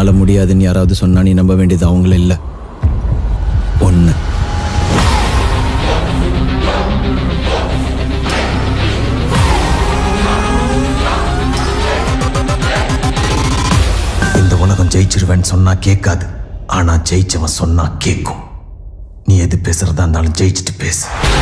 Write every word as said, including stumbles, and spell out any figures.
என்னால் முடியாதுன்னு யாராவது சொன்னா நீ நம்ப வேண்டியது அவங்கள இல்லை, ஒன்று. இந்த உலகம் ஜெயிச்சிருவேன்னு சொன்னா கேட்காது, ஆனா ஜெயிச்சவன் சொன்னா கேட்கும். நீ எது பேசுறதா இருந்தாலும் ஜெயிச்சுட்டு பேசு.